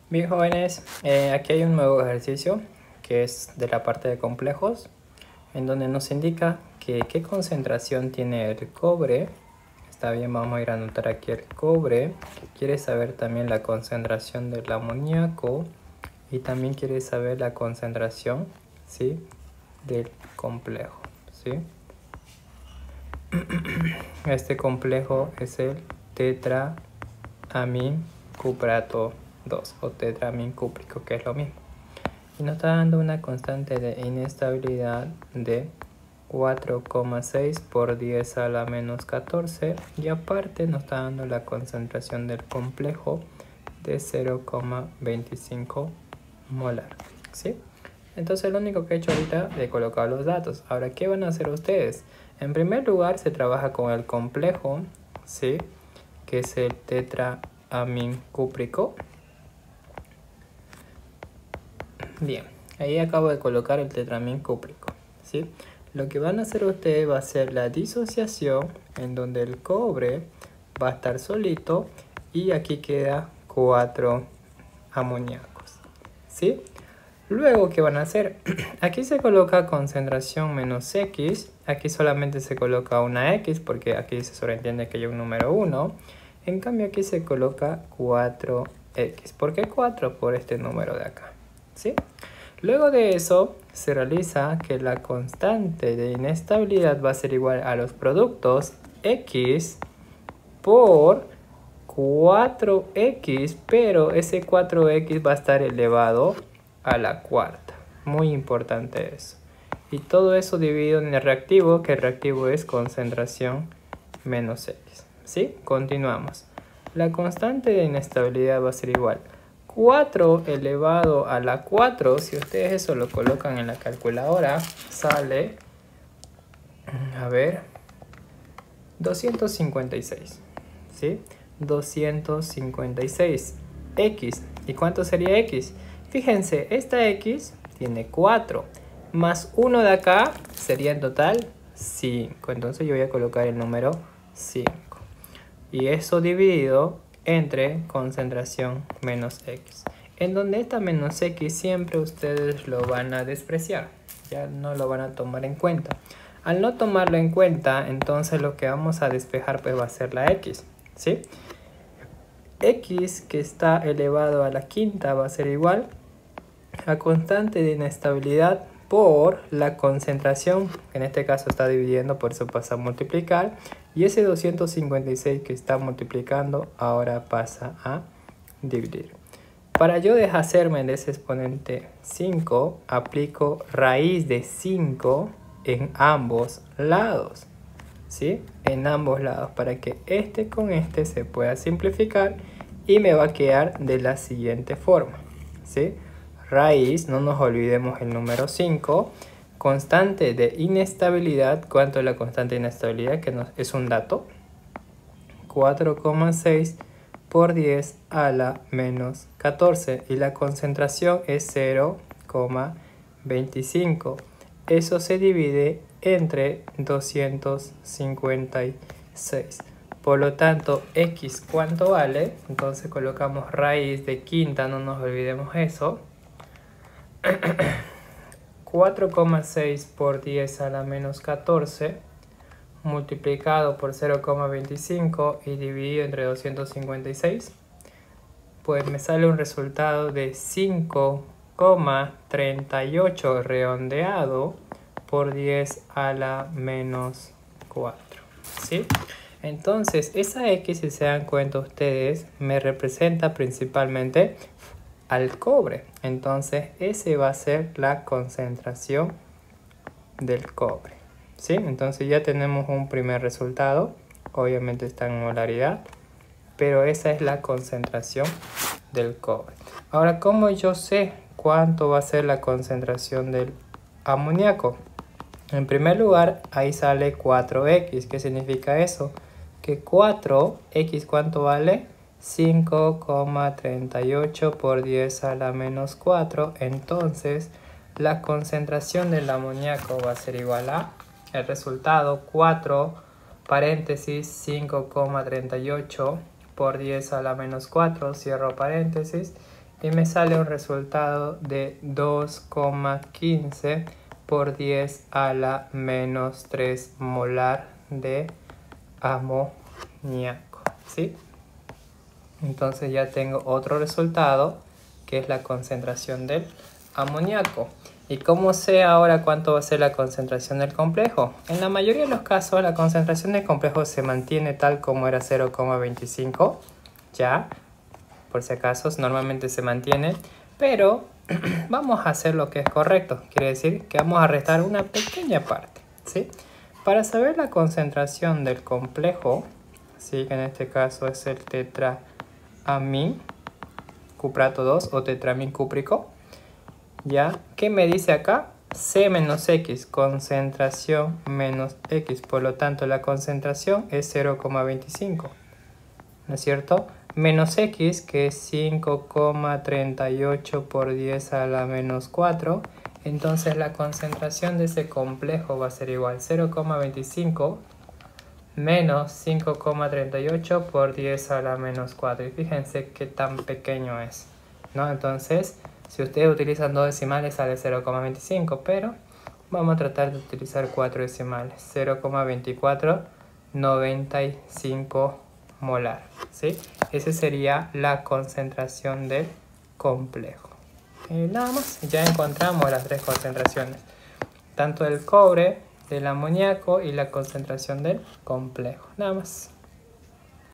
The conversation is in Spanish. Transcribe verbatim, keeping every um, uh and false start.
Bien, jóvenes, eh, aquí hay un nuevo ejercicio que es de la parte de complejos, en donde nos indica que qué concentración tiene el cobre. Está bien, vamos a ir a anotar aquí el cobre. Quiere saber también la concentración del amoníaco y también quiere saber la concentración, ¿sí?, del complejo, ¿sí? Este complejo es el tetraamincuprato dos o tetraamincuprico, que es lo mismo. Y nos está dando una constante de inestabilidad de cuatro coma seis por diez a la menos catorce, y aparte nos está dando la concentración del complejo de cero coma veinticinco molar, ¿sí? Entonces lo único que he hecho ahorita es colocar los datos. Ahora, ¿qué van a hacer ustedes? En primer lugar se trabaja con el complejo, ¿sí?, que es el tetraamincuprico. Bien, ahí acabo de colocar el tetraamincuprico, ¿sí? Lo que van a hacer ustedes va a ser la disociación, en donde el cobre va a estar solito y aquí queda cuatro amoníacos, ¿sí? Luego, ¿qué van a hacer? Aquí se coloca concentración menos X, aquí solamente se coloca una X porque aquí se sobreentiende que hay un número uno. En cambio aquí se coloca cuatro X. ¿Por qué cuatro? Por este número de acá, ¿sí? Luego de eso se realiza que la constante de inestabilidad va a ser igual a los productos X por cuatro X, pero ese cuatro X va a estar elevado a la cuarta. Muy importante eso. Y todo eso dividido en el reactivo, que el reactivo es concentración menos X, ¿sí? Continuamos. La constante de inestabilidad va a ser igual cuatro elevado a la cuatro. Si ustedes eso lo colocan en la calculadora, sale, a ver, doscientos cincuenta y seis, ¿sí? doscientos cincuenta y seis X. ¿Y cuánto sería X? Fíjense, esta X tiene cuatro, más uno de acá sería en total cinco. Entonces yo voy a colocar el número cinco. Y eso dividido entre concentración menos X. En donde esta menos X siempre ustedes lo van a despreciar. Ya no lo van a tomar en cuenta. Al no tomarlo en cuenta, entonces lo que vamos a despejar pues va a ser la X, ¿sí? X, que está elevado a la quinta, va a ser igual a constante de inestabilidad por la concentración, que en este caso está dividiendo, por eso pasa a multiplicar, y ese doscientos cincuenta y seis que está multiplicando ahora pasa a dividir. Para yo deshacerme de ese exponente cinco, aplico raíz de cinco en ambos lados, ¿sí? En ambos lados, para que este con este se pueda simplificar y me va a quedar de la siguiente forma, ¿sí? Raíz, no nos olvidemos el número cinco, constante de inestabilidad. ¿Cuánto es la constante de inestabilidad? Que nos, es un dato, cuatro coma seis por diez a la menos catorce, y la concentración es cero coma veinticinco. Eso se divide entre doscientos cincuenta y seis. Por lo tanto, X, ¿cuánto vale? Entonces colocamos raíz de quinta, no nos olvidemos eso. cuatro coma seis por diez a la menos catorce multiplicado por cero coma veinticinco y dividido entre doscientos cincuenta y seis, pues me sale un resultado de cinco coma treinta y ocho redondeado por diez a la menos cuatro, ¿sí? Entonces esa X, si se dan cuenta ustedes, me representa principalmente al cobre. Entonces ese va a ser la concentración del cobre, ¿sí? Entonces ya tenemos un primer resultado. Obviamente está en molaridad, pero esa es la concentración del cobre. Ahora, ¿cómo yo sé cuánto va a ser la concentración del amoníaco? En primer lugar, ahí sale cuatro X. ¿Qué significa eso? Que cuatro X, ¿cuánto vale? cinco coma treinta y ocho por diez a la menos cuatro. Entonces la concentración del amoníaco va a ser igual a el resultado, cuatro paréntesis cinco coma treinta y ocho por diez a la menos cuatro, cierro paréntesis, y me sale un resultado de dos coma quince por diez a la menos tres molar de amoníaco, ¿sí? Entonces ya tengo otro resultado que es la concentración del amoníaco. ¿Y cómo sé ahora cuánto va a ser la concentración del complejo? En la mayoría de los casos la concentración del complejo se mantiene tal como era cero coma veinticinco, ya, por si acaso normalmente se mantiene, pero vamos a hacer lo que es correcto, quiere decir que vamos a restar una pequeña parte, ¿sí? Para saber la concentración del complejo, ¿sí? Que en este caso es el tetraamín cuprato dos o tetraamín cúprico, ¿ya? ¿Qué me dice acá? C menos X, concentración menos X, por lo tanto la concentración es cero coma veinticinco, ¿no es cierto? Menos X, que es cinco coma treinta y ocho por diez a la menos cuatro, entonces la concentración de ese complejo va a ser igual a cero coma veinticinco menos cinco coma treinta y ocho por diez a la menos cuatro, y fíjense qué tan pequeño es, ¿no? Entonces, si ustedes utilizan dos decimales sale cero coma veinticinco, pero vamos a tratar de utilizar cuatro decimales, cero coma veinticuatro noventa y cinco molar, ¿sí? Esa sería la concentración del complejo. Y nada más, ya encontramos las tres concentraciones, tanto del cobre, del amoníaco y la concentración del complejo. Nada más.